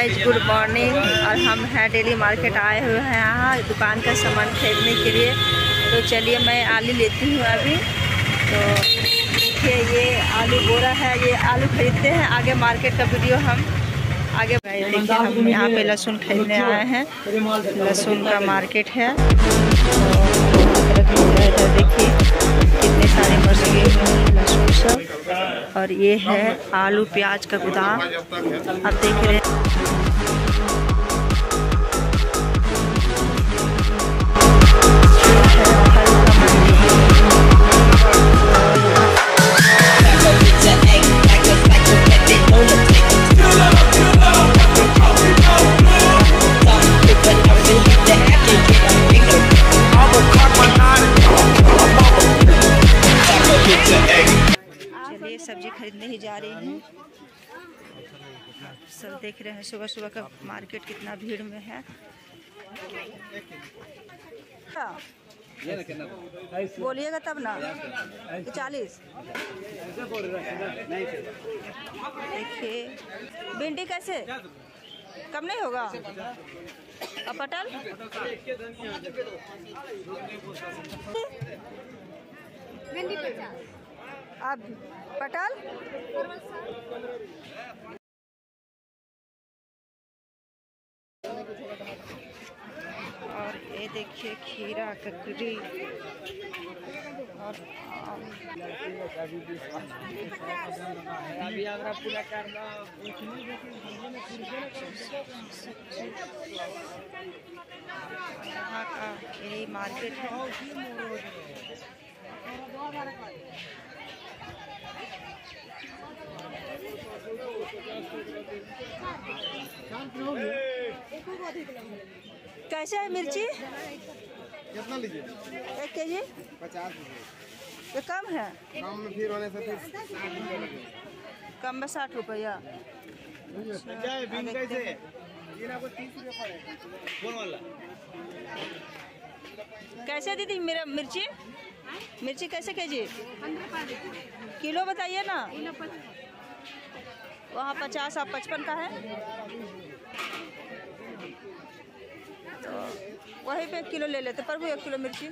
Guys, good morning. और हम हैं डेली मार्केट आए हुए हैं यहाँ दुकान का सामान खरीदने के लिए। तो चलिए मैं आलू लेती हूँ अभी। तो देखिए ये आलू बोरा है, ये आलू खरीदते हैं। आगे मार्केट का वीडियो हम आगे देखिए। हम यहाँ पे लहसुन खरीदने आए हैं, लहसुन का मार्केट है। तो देखिए कितने सारे मछली लहसुन सब। और ये है आलू प्याज का गोदाम, आप देख रहे हैं। चलिए सब्जी खरीदने ही जा रही हूँ। सब देख रहे हैं सुबह सुबह का मार्केट कितना भीड़ में है। बोलिएगा तब ना। 40 देखिए। भिंडी कैसे, कम नहीं होगा? और पटल अब पटल और ये देखिए खीरा, ककड़ी और यहाँ का यही मार्केट है। कैसे है मिर्ची? कितना लीजिए? 1 केजी 50 ये कम है। कम में फिर होने से फिर कम में 60 रुपया। कैसे? ये आपको 30 रुपये पड़ेगा। कौन वाला? कैसे दीदी मेरा मिर्ची? मिर्ची कैसे केजी? किलो बताइए ना। वहाँ 50 और 55 का है, तो वहीं पे 1 किलो ले लेते। प्रभु 1 किलो मिर्ची।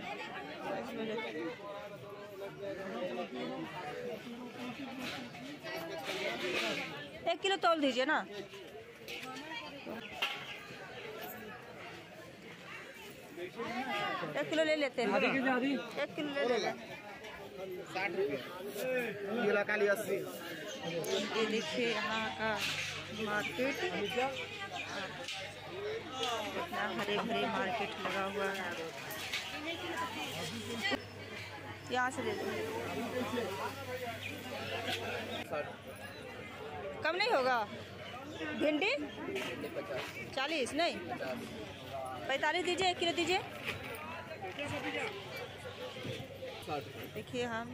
1 किलो तौल दीजिए ना। एक किलो ले लेते हैं। 1 किलो ले लेते हैं। 60 रुपये किलो काली 80। ये देखिए यहाँ का मार्केट कितना हरे भरे मार्केट लगा हुआ है। यहाँ से ले लो। कम नहीं होगा? भिंडी 40 नहीं 45 दीजिए। 1 किलो दीजिए। देखिए हम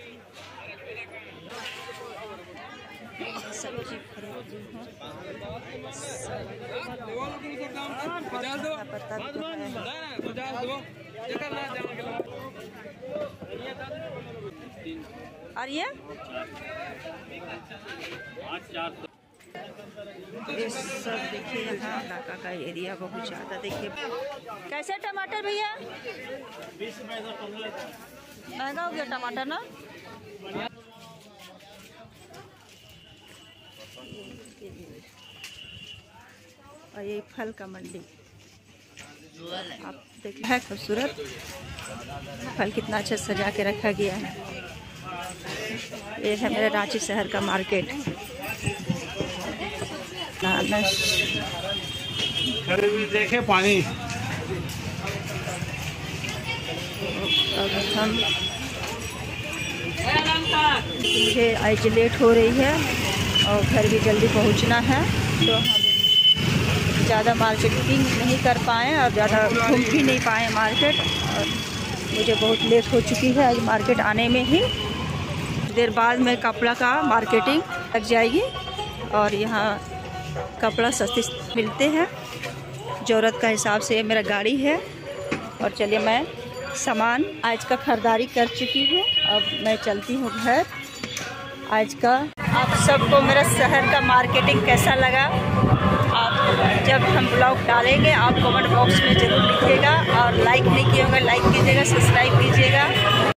सब्जी खरीदी हूँ। पत्ता भी और ये सब देखिए। यहाँ इलाका का एरिया बहुत ज़्यादा। देखिए कैसे टमाटर भैया? 20 रुपये 15। महंगा हो गया टमाटर ना। और ये फल का मंडी आप देखिए है, खूबसूरत फल कितना अच्छा सजा के रखा गया है। ये है मेरे रांची शहर का मार्केट। देखे पानी। अब हम मुझे आज लेट हो रही है और घर भी जल्दी पहुंचना है, तो हम ज़्यादा मार्केटिंग नहीं कर पाए और ज़्यादा घूम भी नहीं पाए मार्केट। और मुझे बहुत लेट हो चुकी है आज मार्केट आने में ही। देर बाद में कपड़ा का मार्केटिंग लग जाएगी और यहाँ कपड़ा सस्ते मिलते हैं ज़रूरत का हिसाब से। मेरा गाड़ी है और चलिए मैं सामान आज का ख़रीदारी कर चुकी हूँ। अब मैं चलती हूँ घर आज का। आप सबको मेरा शहर का मार्केटिंग कैसा लगा जब हम ब्लॉग डालेंगे आप कमेंट बॉक्स में ज़रूर लिखिएगा, और लाइक नहीं किए होंगे लाइक कीजिएगा, सब्सक्राइब कीजिएगा।